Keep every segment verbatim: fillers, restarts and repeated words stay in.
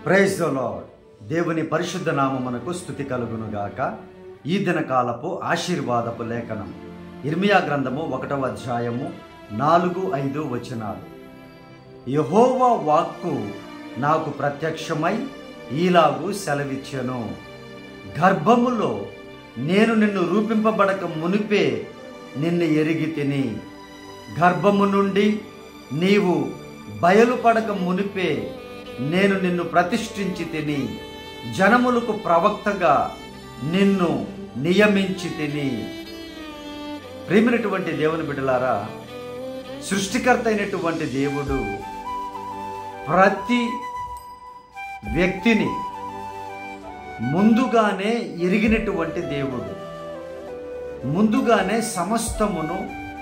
Praise the lord. దేవుని పరిశుద్ధ నామమునకు స్తుతి కలుగును గాక. ఈ దినకాలపు ఆశీర్వాదపు లేఖనం ఇర్మియా గ్రంథము ఒకటవ అధ్యాయము నాలుగు ఐదు వచనాలు. యెహోవా వాక్కు నాకు ప్రత్యక్షమై ఈలాగు సెలవిచ్చెను, గర్భములో నేను నిన్ను రూపింపబడక మునిపే నిన్ను ఎరిగి తిని, గర్భము నుండి నీవు బయలుపడక మునిపే నేను నిన్ను ప్రతిష్ఠించి తిని, జనములకు ప్రవక్తగా నిన్ను నియమించి తిని. ప్రియమైనటువంటి దేవుని బిడ్డలారా, సృష్టికర్త అయినటువంటి దేవుడు ప్రతి వ్యక్తిని ముందుగానే ఎరిగినటువంటి దేవుడు, ముందుగానే సమస్తమును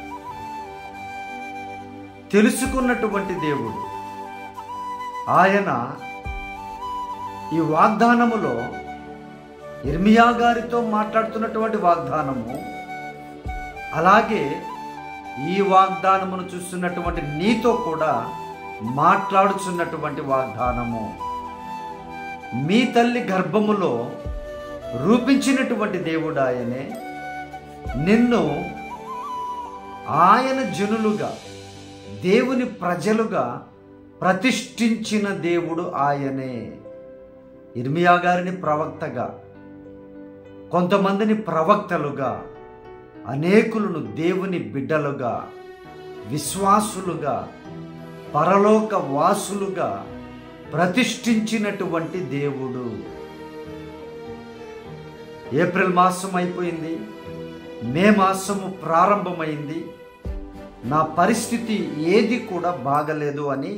తెలుసుకున్నటువంటి దేవుడు. ఆయన ఈ వాగ్దానములో ఇర్మియా గారితో మాట్లాడుతున్నటువంటి వాగ్దానము, అలాగే ఈ వాగ్దానమును చూస్తున్నటువంటి నీతో కూడా మాట్లాడుచున్నటువంటి వాగ్దానము. మీ తల్లి గర్భములో రూపించినటువంటి దేవుడు ఆయనే. నిన్ను ఆయన జనులుగా, దేవుని ప్రజలుగా ప్రతిష్ఠించిన దేవుడు ఆయనే. ఇర్మియా గారిని ప్రవక్తగా, కొంతమందిని ప్రవక్తలుగా, అనేకులను దేవుని బిడ్డలుగా, విశ్వాసులుగా, పరలోక వాసులుగా ప్రతిష్ఠించినటువంటి దేవుడు. ఏప్రిల్ మాసం అయిపోయింది, మే మాసము ప్రారంభమైంది. నా పరిస్థితి ఏది కూడా బాగలేదు అని,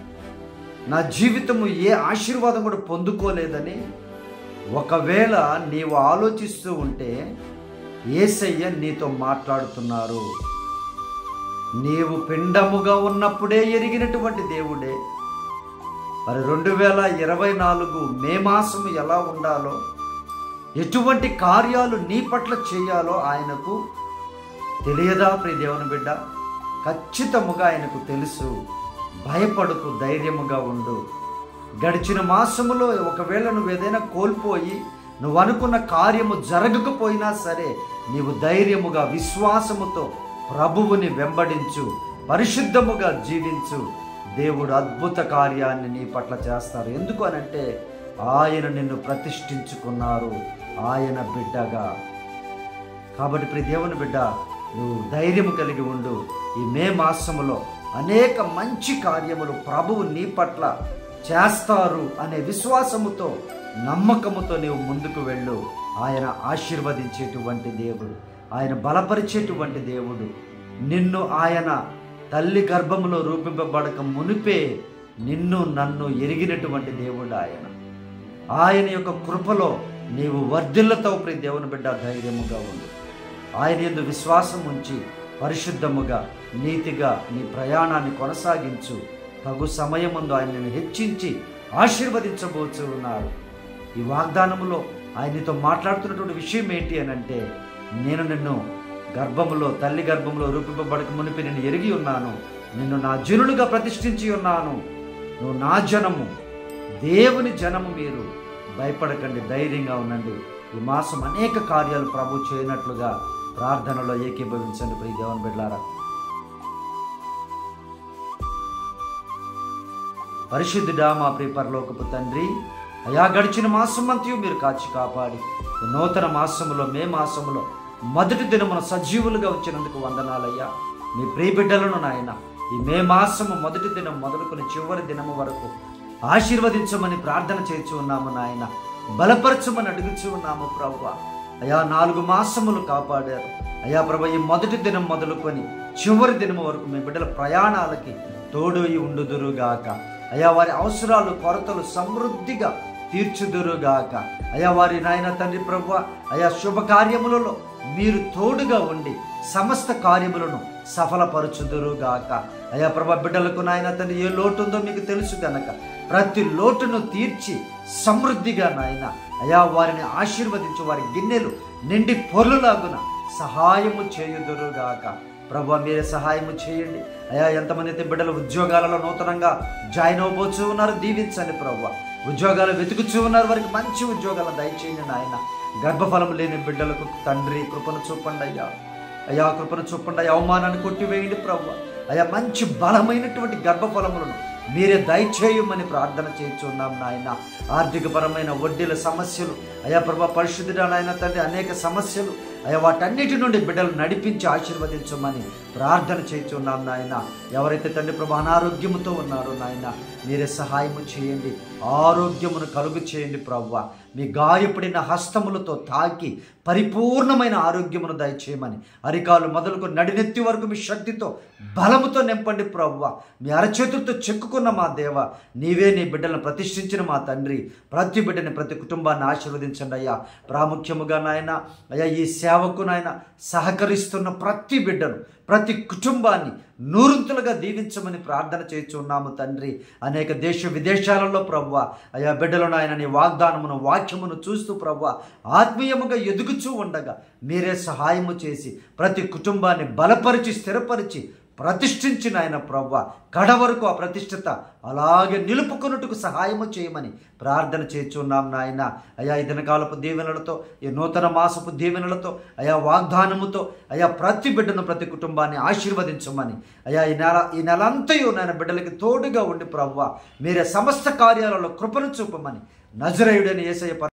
నా జీవితము ఏ ఆశీర్వాదం కూడా పొందుకోలేదని ఒకవేళ నీవు ఆలోచిస్తూ ఉంటే యేసయ్య నీతో మాట్లాడుతున్నారు. నీవు పిండముగా ఉన్నప్పుడే ఎరిగినటువంటి దేవుడే మరి రెండు వేల ఇరవై నాలుగు మే మాసము ఎలా ఉండాలో, ఎటువంటి కార్యాలు నీ పట్ల చేయాలో ఆయనకు తెలియదా? ప్రియ దేవుని బిడ్డ, ఖచ్చితముగా ఆయనకు తెలుసు. భయపడుకు, ధైర్యముగా ఉండు. గడిచిన మాసములో ఒకవేళ నువ్వు ఏదైనా కోల్పోయి నువ్వు అనుకున్న కార్యము జరగకపోయినా సరే, నీవు ధైర్యముగా, విశ్వాసముతో ప్రభువుని వెంబడించు, పరిశుద్ధముగా జీవించు. దేవుడు అద్భుత కార్యాన్ని నీ పట్ల చేస్తారు. ఎందుకు అనంటే ఆయన నిన్ను ప్రతిష్ఠించుకున్నారు, ఆయన బిడ్డగా. కాబట్టి ప్రియ దేవుని బిడ్డ, నువ్వు ధైర్యము కలిగి ఉండు. ఈ మే మాసములో అనేక మంచి కార్యములు ప్రభువు నీ పట్ల చేస్తారు అనే విశ్వాసముతో, నమ్మకముతో నీవు ముందుకు వెళ్ళు. ఆయన ఆశీర్వదించేటువంటి దేవుడు, ఆయన బలపరిచేటువంటి దేవుడు. నిన్ను ఆయన తల్లి గర్భములో రూపింపబడక మునిపే నిన్ను నన్ను ఎరిగినటువంటి దేవుడు ఆయన. ఆయన యొక్క కృపలో నీవు వర్ధిల్లతావు. ప్రియ దేవుని బిడ్డ, ధైర్యముగా ఉండు. ఆయన యందు విశ్వాసం ఉంచి పరిశుద్ధముగా, నీతిగా నీ ప్రయాణాన్ని కొనసాగించు. తగు సమయముందు ఆయనను హెచ్చించి ఆశీర్వదించబోచు ఉన్నారు. ఈ వాగ్దానములో ఆయనతో మాట్లాడుతున్నటువంటి విషయం ఏంటి అని అంటే, నేను నిన్ను గర్భములో, తల్లి గర్భంలో రూపింపబడక మునిపి నేను ఎరిగి ఉన్నాను, నిన్ను నా జనులుగా ప్రతిష్ఠించి ఉన్నాను. నువ్వు నా జనము, దేవుని జనము. మీరు భయపడకండి, ధైర్యంగా ఉండండి. ఈ మాసం అనేక కార్యాలు ప్రభు చేయనట్లుగా ప్రార్థనలో ఏకీభవించండి. ప్రియ దేవుని బిడ్డలారా, పరిశుద్ధుడా మా ప్రియ పరలోకపు తండ్రి, అయా గడిచిన మాసం అంతయు మీరు కాచి కాపాడి నూతన మాసములో, మే మాసములో మొదటి దినమున సజీవులుగా వచ్చినందుకు వందనాలయ్యా. మీ ప్రియ బిడ్డలను నాయన ఈ మే మాసము మొదటి దినం మొదలుకొని చివరి దినము వరకు ఆశీర్వదించమని ప్రార్థన చేస్తూ ఉన్నాము నాయన. బలపరచమని అడుగుచూ ఉన్నాము ప్రభువా. అయా నాలుగు మాసములు కాపాడారు అయా ప్రభు. ఈ మొదటి దినం మొదలుకొని చివరి దినం వరకు మీ బిడ్డల ప్రయాణాలకి తోడు ఉండుదురుగాక. అయా వారి అవసరాలు, కొరతలు సమృద్ధిగా తీర్చుదురుగాక. అయా వారి నాయన తండ్రి ప్రభువా, అయా శుభకార్యములలో మీరు తోడుగా ఉండి సమస్త కార్యములను సఫలపరచుదురుగాక. అయా ప్రభా, బిడ్డలకు నాయన తండ్రి ఏ లోటు ఉందో మీకు తెలుసు కనుక ప్రతి లోటును తీర్చి సమృద్ధిగా నాయన అయా వారిని ఆశీర్వదించు. వారి గిన్నెలు నిండి పొర్లులాగున సహాయము చేయుదురుగాక. ప్రభువా మీరే సహాయం చేయండి అయ్యా. ఎంతమంది అయితే బిడ్డలు ఉద్యోగాలలో నూతనంగా జాయిన్ అవ్వబోతూ ఉన్నారు, దీవించండి ప్రభువా. ఉద్యోగాలు వెతుకుచూ ఉన్నారు, వారికి మంచి ఉద్యోగాలు దయచేయండి నాయన. గర్భఫలం లేని బిడ్డలకు తండ్రి కృపను చూపండి అయ్యా. అయ్యా కృపను చూపండి అయ్యా. అవమానాన్ని కొట్టివేయండి ప్రభు. అయ్యా మంచి బలమైనటువంటి గర్భఫలములను మీరే దయచేయమని ప్రార్థన చేయించున్నాం నాయన. ఆర్థికపరమైన వడ్డీల సమస్యలు అయా ప్రభా, పరిశుద్ధుడా నాయన తండ్రి, అనేక సమస్యలు అయ్యా, వాటన్నిటి నుండి బిడ్డలు నడిపించి ఆశీర్వదించమని ప్రార్థన చేయించున్నాం నాయన. ఎవరైతే తండ్రి ప్రభా అనారోగ్యముతో ఉన్నారో నాయన, మీరే సహాయము చేయండి, ఆరోగ్యమును కలుగు చేయండి ప్రభువా. మీ గాయపడిన హస్తములతో తాకి పరిపూర్ణమైన ఆరోగ్యమును దయచేయమని, అరికాలు మొదలుకు నడినెత్తి వరకు మీ శక్తితో బలముతో నింపండి ప్రభువా. మీ అరచేతులతో చెక్కుకున్న మా దేవ, నీవే నీ బిడ్డలను ప్రతిష్ఠించిన మా తండ్రి, ప్రతి బిడ్డని ప్రతి కుటుంబాన్ని ఆశీర్వదించండి అయ్యా. ప్రాముఖ్యముగా నాయన అయ్యా ఈ సేవకు నాయన సహకరిస్తున్న ప్రతి బిడ్డను, ప్రతి కుటుంబాన్ని నూరంతులుగా దీవించమని ప్రార్థన చేస్తున్నాము తండ్రి. అనేక దేశ విదేశాలలో ప్రభువా అయా బిడ్డలను ఆయన నీ వాగ్దానమును వాక్యమును చూస్తూ ప్రభువా ఆత్మీయముగా ఎదుగుచూ ఉండగా మీరే సహాయము చేసి ప్రతి కుటుంబాన్ని బలపరిచి స్థిరపరిచి ప్రతిష్ఠించిన ఆయన ప్రభువా కడ వరకు ఆ ప్రతిష్ఠత అలాగే నిలుపుకొనుటకు సహాయము చేయమని ప్రార్థన చేస్తున్నాం నాయన. అయా ఈ దినకాలపు దీవెనలతో, ఈ నూతన మాసపు దీవెనలతో, అయా వాగ్దానముతో అయా ప్రతి బిడ్డను ప్రతి కుటుంబాన్ని ఆశీర్వదించమని, అయా ఈ నెల ఈ నెలంతయు నాయన బిడ్డలకి తోడుగా ఉండి ప్రభువా మీరే సమస్త కార్యాలలో కృపను చూపమని నజరేయుడని యేసయ్య